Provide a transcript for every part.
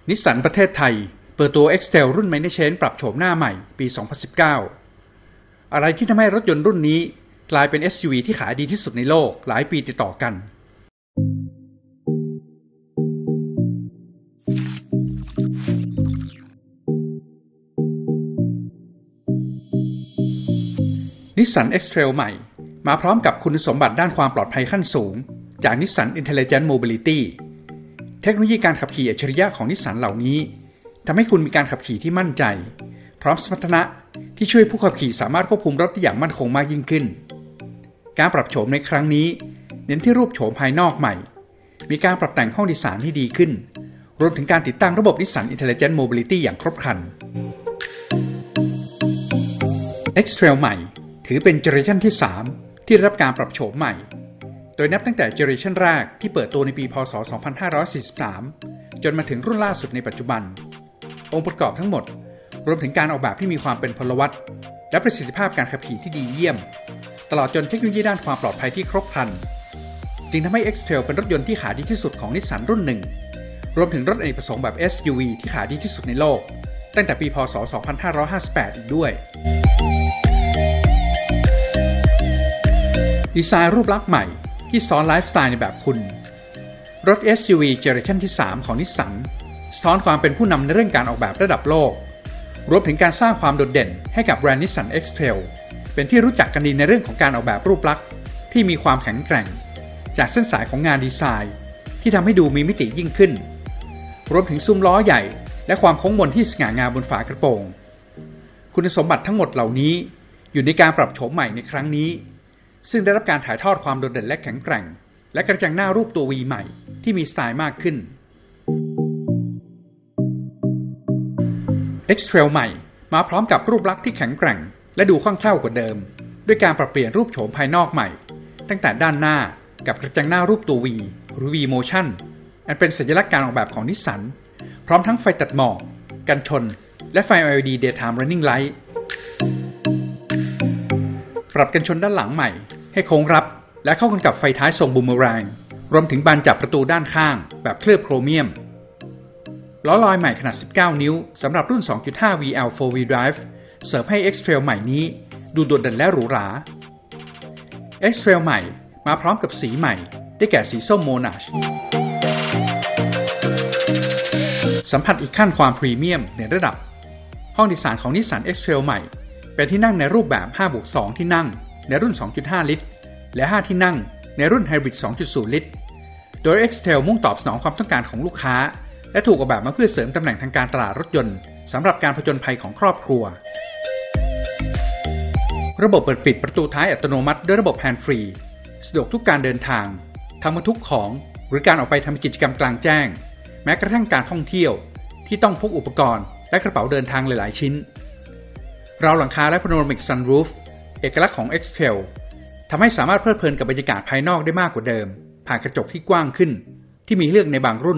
นิสสันประเทศไทยเปิดตัว X-Trail รุ่น Minor Change ปรับโฉมหน้าใหม่ปี 2019 อะไรที่ทำให้รถยนต์รุ่นนี้กลายเป็น SUV ที่ขายดีที่สุดในโลกหลายปีติดต่อกันนิสสัน X-Trail ใหม่มาพร้อมกับคุณสมบัติด้านความปลอดภัยขั้นสูงจาก Nissan Intelligent Mobility เทคโนโลยีการขับขี่อัจฉริยะของนิสสันเหล่านี้ทำให้คุณมีการขับขี่ที่มั่นใจพร้อมสมรรถนะที่ช่วยผู้ขับขี่สามารถควบคุมรถได้อย่างมั่นคงมากยิ่งขึ้นการปรับโฉมในครั้งนี้เน้นที่รูปโฉมภายนอกใหม่มีการปรับแต่งห้องโดยสารที่ดีขึ้นรวมถึงการติดตั้งระบบ Nissan Intelligent Mobility อย่างครบครัน X-Trail ใหม่ถือเป็นเจเนอเรชันที่ 3 ที่ได้รับการปรับโฉมใหม่โดยนับตั้งแต่เจเนอเรชันแรกที่เปิดตัวในปีพ.ศ. 2543 จนมาถึงรุ่นล่าสุดในปัจจุบันองค์ประกอบทั้งหมดรวมถึงการออกแบบที่มีความเป็นพลวัตและประสิทธิภาพการขับขี่ที่ดีเยี่ยมตลอดจนเทคโนโลยีด้านความปลอดภัยที่ครบครันจึงทำให้ X-Trail เป็นรถยนต์ที่ขายดีที่สุดของนิสสันรุ่นหนึ่งรวมถึงรถอเนกประสงค์แบบ SUV ที่ขายดีที่สุดในโลกตั้งแต่ปีพ.ศ. 2558 อีกด้วยดีไซน์รูปลักษณ์ใหม่ที่ซ้อนไลฟ์สไตล์ในแบบคุณรถ SUV เจเนอเรชันที่ 3 ของนิสสันสะท้อนความเป็นผู้นำในเรื่องการออกแบบระดับโลกรวมถึงการสร้างความโดดเด่นให้กับแบรนด์นิสสัน X-Trail เป็นที่รู้จักกันดีในเรื่องของการออกแบบรูปลักษณ์ที่มีความแข็งแกร่งจากเส้นสายของงานดีไซน์ที่ทำให้ดูมีมิติยิ่งขึ้นรวมถึงซุ้มล้อใหญ่และความโค้งมนที่สง่างามบนฝากระโปรงคุณสมบัติทั้งหมดเหล่านี้อยู่ในการปรับโฉมใหม่ในครั้งนี้ซึ่งได้รับการถ่ายทอดความโดดเด่นและแข็งแกร่งและกระจังหน้ารูปตัว V ใหม่ที่มีสไตล์มากขึ้น X-Trail ใหม่มาพร้อมกับรูปลักษณ์ที่แข็งแกร่งและดูคล่องแคล่วกว่าเดิมด้วยการปรับเปลี่ยนรูปโฉมภายนอกใหม่ตั้งแต่ด้านหน้ากับกระจังหน้ารูปตัว V หรือ V Motion อันเป็นสัญลักษณ์การออกแบบของนิสสันพร้อมทั้งไฟตัดหมอกกันชนและไฟ LED Daytime Running Lightปรับกันชนด้านหลังใหม่ให้โค้งรับและเข้ากันกับไฟท้ายทรงบูมเมอแรงรวมถึงบานจับประตูด้านข้างแบบเคลือบโครเมียมล้อลอยใหม่ขนาด 19 นิ้วสำหรับรุ่น 2.5 VL 4-wheel drive เสริมให้ X-Trail ใหม่นี้ดูโดดเด่นและหรูหรา X-Trail ใหม่มาพร้อมกับสีใหม่ได้แก่สีส้มโมนาชสัมผัสอีกขั้นความพรีเมียมในระดับห้องโดยสารของ Nissan X-Trail ใหม่เป็นที่นั่งในรูปแบบ 5+2 ที่นั่งในรุ่น 2.5 ลิตรและ 5 ที่นั่งในรุ่น Hybrid 2.0 ลิตรโดย X-Trail มุ่งตอบสนองความต้องการของลูกค้าและถูกออกแบบมาเพื่อเสริมตำแหน่งทางการตลาดรถยนต์สำหรับการผจญภัยของครอบครัวระบบเปิดปิดประตูท้ายอัตโนมัติด้วยระบบ Hands Free สะดวกทุกการเดินทางทั้งบรรทุกของหรือการออกไปทำกิจกรรมกลางแจ้งแม้กระทั่งการท่องเที่ยวที่ต้องพกอุปกรณ์และกระเป๋าเดินทางหลายๆชิ้นราวหลังคาและ Panoramic Sunroof เอกลักษณ์ของ X-Trail ทำให้สามารถเพลิดเพลินกับบรรยากาศภายนอกได้มากกว่าเดิมผ่านกระจกที่กว้างขึ้นที่มีเลือกในบางรุ่น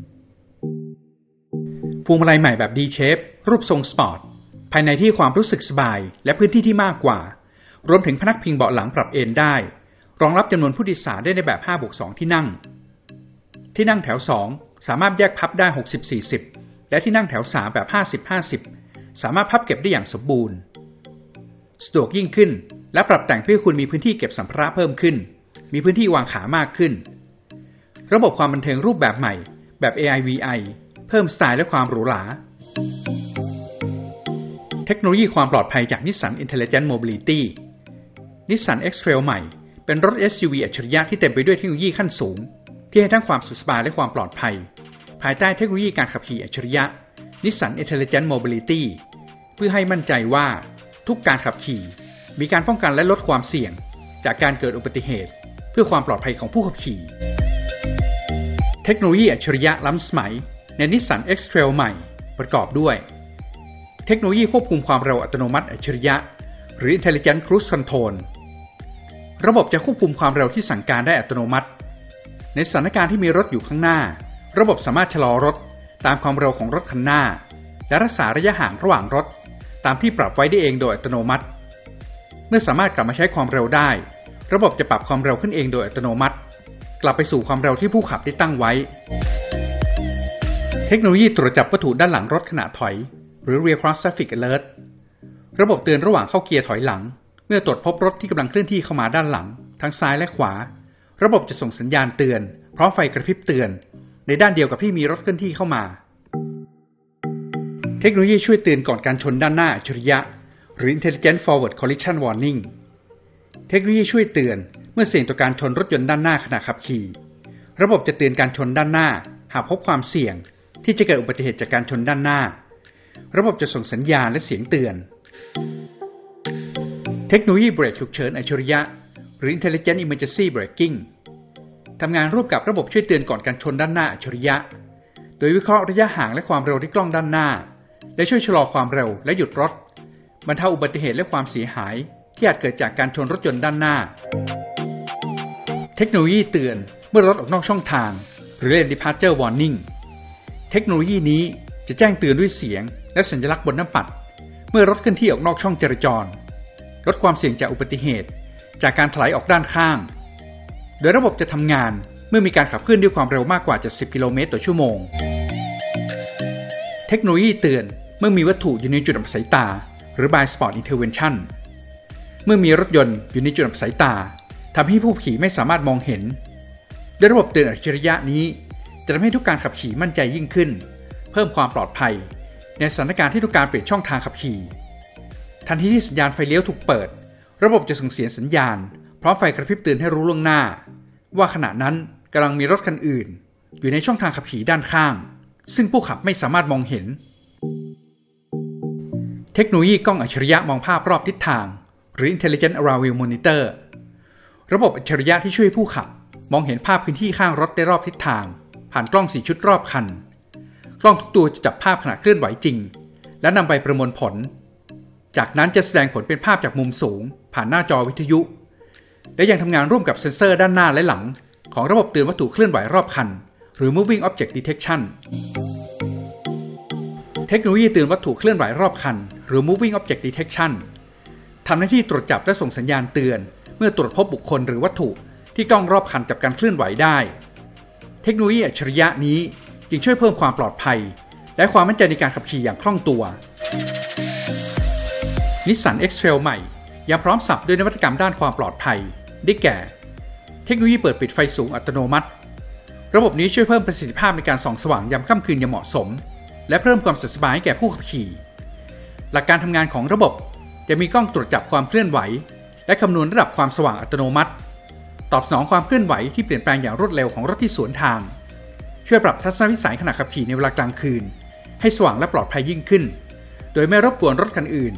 พวงมาลัยใหม่แบบ D-Shape รูปทรงสปอร์ตภายในที่ความรู้สึกสบายและพื้นที่ที่มากกว่ารวมถึงพนักพิงเบาะหลังปรับเอนได้รองรับจำนวนผู้โดยสารได้ในแบบ 5+2 ที่นั่งแถว 2 สามารถแยกพับได้ 60-40 และที่นั่งแถว 3 แบบ 50-50 สามารถพับเก็บได้อย่างสมบูรณ์สะดวกยิ่งขึ้นและปรับแต่งเพื่อคุณมีพื้นที่เก็บสัมภาระเพิ่มขึ้นมีพื้นที่วางขามากขึ้นระบบความบันเทิงรูปแบบใหม่แบบ AI/VI เพิ่มสไตล์และความหรูหราเทคโนโลยีความปลอดภัยจาก Nissan Intelligent Mobility Nissan X-Trail ใหม่เป็นรถ SUV อัจฉริยะที่เต็มไปด้วยเทคโนโลยีขั้นสูงที่ให้ทั้งความสุขสบายและความปลอดภัยภายใต้เทคโนโลยีการขับขี่อัจฉริยะ Nissan Intelligent Mobility เพื่อให้มั่นใจว่าทุกการขับขี่มีการป้องกันและลดความเสี่ยงจากการเกิดอุบัติเหตุเพื่อความปลอดภัยของผู้ขับขี่เทคโนโลยีอัจฉริยะล้ำสมัยใน Nissan X-Trail ใหม่ประกอบด้วยเทคโนโลยีควบคุมความเร็วอัตโนมัติอัจฉริยะหรือ Intelligent Cruise Control ระบบจะควบคุมความเร็วที่สั่งการได้อัตโนมัติในสถานการณ์ที่มีรถอยู่ข้างหน้าระบบสามารถชะลอรถตามความเร็วของรถคันหน้าและรักษาระยะห่างระหว่างรถตามที่ปรับไว้ได้เองโดยอัตโนมัติเมื่อสามารถกลับมาใช้ความเร็วได้ระบบจะปรับความเร็วขึ้นเองโดยอัตโนมัติกลับไปสู่ความเร็วที่ผู้ขับได้ตั้งไว้เทคโนโลยีตรวจจับวัตถุด้านหลังรถขณะถอยหรือ Rear Cross Traffic Alert ระบบเตือนระหว่างเข้าเกียร์ถอยหลังเมื่อตรวจพบรถที่กำลังเคลื่อนที่เข้ามาด้านหลังทั้งซ้ายและขวาระบบจะส่งสัญญาณเตือนพร้อมไฟกระพริบเตือนในด้านเดียวกับที่มีรถเคลื่อนที่เข้ามาเทคโนโลยีช่วยเตือนก่อนการชนด้านหน้าอัจฉริยะหรือ Intelligent Forward Collision Warning เทคโนโลยีช่วยเตือนเมื่อเสี่ยงต่อการชนรถยนต์ด้านหน้าขณะขับขี่ระบบจะเตือนการชนด้านหน้าหากพบความเสี่ยงที่จะเกิดอุบัติเหตุจากการชนด้านหน้าระบบจะส่งสัญญาณและเสียงเตือนเทคโนโลยีเบรกฉุกเฉินอัจฉริยะหรือ Intelligent Emergency Braking ทำงานร่วมกับระบบช่วยเตือนก่อนการชนด้านหน้าอัจฉริยะโดยวิเคราะห์ระยะห่างและความเร็วที่กล้องด้านหน้าและช่วยชะลอความเร็วและหยุดรถบรรเทาอุบัติเหตุและความเสียหายที่อาจเกิดจากการชนรถยนต์ด้านหน้าเทคโนโลยีเตือนเมื่อรถออกนอกช่องทางหรือ Lane Departure Warning เทคโนโลยีนี้จะแจ้งเตือนด้วยเสียงและสัญลักษณ์บนหน้าปัดเมื่อรถเคลื่อนที่ออกนอกช่องจราจรลดความเสี่ยงจากอุบัติเหตุจากการถลายออกด้านข้างโดยระบบจะทำงานเมื่อมีการขับเคลื่อนด้วยความเร็วมากกว่า70กิโลเมตรต่อชั่วโมงเทคโนโลยีเตือนเมื่อมีวัตถุอยู่ในจุดอับสายตาหรือ Blind Spot Intervention เมื่อมีรถยนต์อยู่ในจุดอับสายตาทำให้ผู้ขี่ไม่สามารถมองเห็นโดยระบบเตือนอัจฉริยะนี้จะทำให้ทุกการขับขี่มั่นใจยิ่งขึ้นเพิ่มความปลอดภัยในสถานการณ์ที่ต้องการเปลี่ยนช่องทางขับขี่ทันทีที่สัญญาณไฟเลี้ยวถูกเปิดระบบจะส่งเสียงสัญญาณพร้อมไฟกระพริบเตือนให้รู้ล่วงหน้าว่าขณะนั้นกำลังมีรถคันอื่นอยู่ในช่องทางขับขี่ด้านข้างซึ่งผู้ขับไม่สามารถมองเห็นเทคโนโลยีกล้องอัจฉริยะมองภาพรอบทิศทางหรือ Intelligent Around View Monitor ระบบอัจฉริยะที่ช่วยผู้ขับมองเห็นภาพพื้นที่ข้างรถได้รอบทิศทางผ่านกล้อง4ชุดรอบคันกล้องทุกตัวจะจับภาพขณะเคลื่อนไหวจริงและนำไปประมวลผลจากนั้นจะแสดงผลเป็นภาพจากมุมสูงผ่านหน้าจอวิทยุและยังทำงานร่วมกับเซ็นเซอร์ด้านหน้าและหลังของระบบเตือนวัตถุเคลื่อนไหวรอบคันหรือ Moving Object Detection เทคโนโลยีเตือนวัตถุเคลื่อนไหวรอบคันหรือ Moving Object Detection ทำหน้าที่ตรวจจับและส่งสัญญาณเตือนเมื่อตรวจพบบุคคลหรือวัตถุที่กล้องรอบคันจับการเคลื่อนไหวได้เทคโนโลยีอัจฉริยะนี้จึงช่วยเพิ่มความปลอดภัยและความมั่นใจในการขับขี่อย่างคล่องตัวNissan X-Trail ใหม่ยังพร้อมสับด้วยนวัตกรรมด้านความปลอดภัยได้แก่เทคโนโลยีเปิดปิดไฟสูงอัตโนมัติระบบนี้ช่วยเพิ่มประสิทธิภาพในการส่องสว่างยามค่ำคืนอย่างเหมาะสมและเพิ่มความสะดวกสบายให้แก่ผู้ขับขี่หลักการทำงานของระบบจะมีกล้องตรวจจับความเคลื่อนไหวและคำนวณระดับความสว่างอัตโนมัติตอบสนองความเคลื่อนไหวที่เปลี่ยนแปลงอย่างรวดเร็วของรถที่สวนทางช่วยปรับทัศนวิสัยขณะขับขี่ในเวลากลางคืนให้สว่างและปลอดภัยยิ่งขึ้นโดยไม่รบกวนรถคันอื่น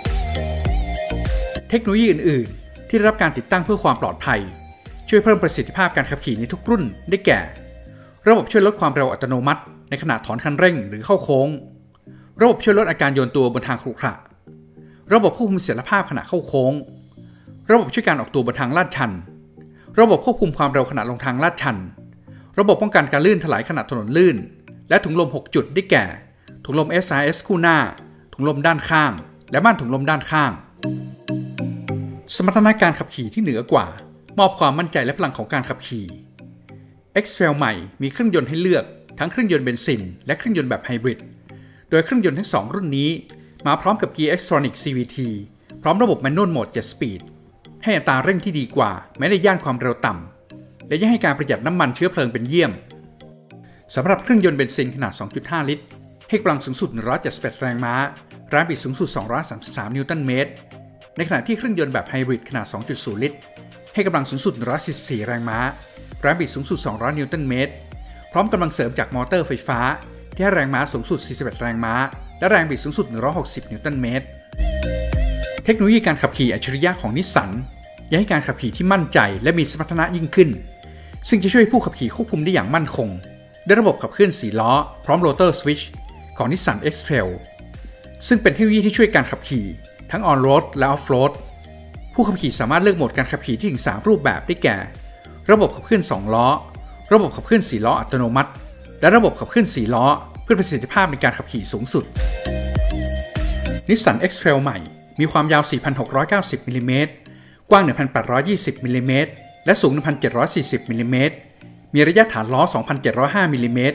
เทคโนโลยีอื่นๆที่ได้รับการติดตั้งเพื่อความปลอดภัยช่วยเพิ่มประสิทธิภาพการขับขี่ในทุกรุ่นได้แก่ระบบช่วยลดความเร็วอัตโนมัติในขณะถอนคันเร่งหรือเข้าโค้งระบบช่วยลดอาการโยนตัวบนทางขรุขระระบบควบคุมเสถียรภาพขณะเข้าโค้งระบบช่วยการออกตัวบนทางลาดชันระบบควบคุมความเร็วขณะลงทางลาดชันระบบป้องกันการลื่นถลายขณะถนนลื่นและถุงลม6จุดได้แก่ถุงลม SRS คู่หน้าถุงลมด้านข้างและม่านถุงลมด้านข้างสมรรถนะการขับขี่ที่เหนือกว่ามอบความมั่นใจและพลังของการขับขี่ X-Trail ใหม่มีเครื่องยนต์ให้เลือกทั้งเครื่องยนต์เบนซินและเครื่องยนต์แบบไฮบริดโดยเครื่องยนต์ทั้ง2รุ่นนี้มาพร้อมกับเกียร์ Xtronic CVT พร้อมระบบ Manual Mode 7 Speed ให้อัตราเร่งที่ดีกว่าแม้ในย่านความเร็วต่ำและยังให้การประหยัดน้ำมันเชื้อเพลิงเป็นเยี่ยมสำหรับเครื่องยนต์เบนซินขนาด 2.5 ลิตรให้กำลังสูงสุด178แรงม้าแรงบิดสูงสุด233นิวตันเมตรในขณะที่เครื่องยนต์แบบไฮบริดขนาด 2.0 ลิตรให้กำลังสูงสุด144แรงม้าแรงบิดสูงสุด200นิวตันเมตรพร้อมกำลังเสริมจากมอเตอร์ไฟฟ้าที่ให้แรงม้าสูงสุด41แรงม้าและแรงบิดสูงสุด160นิวตันเมตรเทคโนโลยีการขับขี่อัจฉริยะของนิสสันยังให้การขับขี่ที่มั่นใจและมีสมรรถนะยิ่งขึ้นซึ่งจะช่วยผู้ขับขี่ควบคุมได้อย่างมั่นคงด้วยระบบขับเคลื่อน4ล้อพร้อมโรเตอร์สวิตช์ของ Nissan X-Trail ซึ่งเป็นเทคโนโลยีที่ช่วยการขับขี่ทั้ง On-road และ Off-road ผู้ขับขี่สามารถเลือกโหมดการขับขี่ที่ถึง3รูปแบบได้แก่ระบบขับเคลื่อน2ล้อระบบขับเคลื่อน4ล้ออัตโนมัติและระบบขับเคลื่อน4ล้อเพื่อประสิทธิภาพในการขับขี่สูงสุด Nissan X-Trail ใหม่มีความยาว 4,690 มิลลิเมตรกว้าง 1,820 มิลลิเมตรและสูง 1,740 มิลลิเมตรมีระยะฐานล้อ 2,705 มิลลิเมตร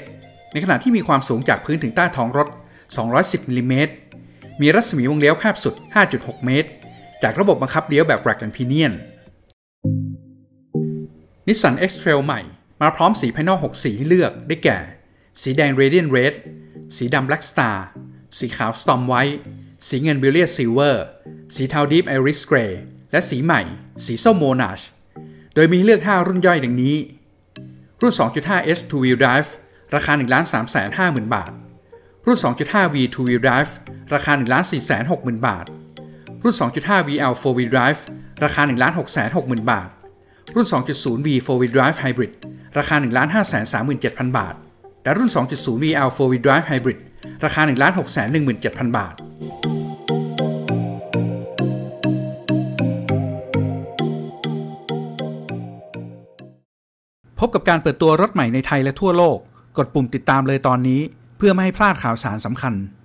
ในขณะที่มีความสูงจากพื้นถึงใต้ท้องรถ210มิลลิเมตรมีรัศมีวงเลี้ยวแคบสุด 5.6 เมตรจากระบบบังคับเลี้ยวแบบ Rack and Pinion Nissan X-Trail ใหม่มาพร้อมสีภายนอก6สีให้เลือกได้แก่สีแดง Radiant Red สีดำ Black Star สีขาว Storm White สีเงิน Brilliant Silver สีเทา Deep Iris Grey และสีใหม่สีส้ม Monash โดยมีให้เลือก5รุ่นย่อยดังนี้รุ่น 2.5S Two Wheel Drive ราคา 1,350,000 บาทรุ่น 2.5V Two Wheel Drive ราคา 1,460,000 บาทรุ่น 2.5VL Four Wheel Drive ราคา 1,660,000 บาทรุ่น 2.0V Four Wheel Drive Hybrid ราคา 1,537,000 บาทและรุ่น 2.0VL Four Wheel Drive Hybrid ราคา 1,617,000 บาทพบกับการเปิดตัวรถใหม่ในไทยและทั่วโลกกดปุ่มติดตามเลยตอนนี้เพื่อไม่ให้พลาดข่าวสารสำคัญ